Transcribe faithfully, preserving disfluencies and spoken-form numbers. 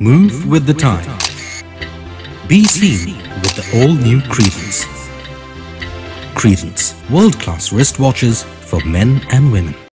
Move with the time. Be seen with the all-new Credence. Credence, world-class wristwatches for men and women.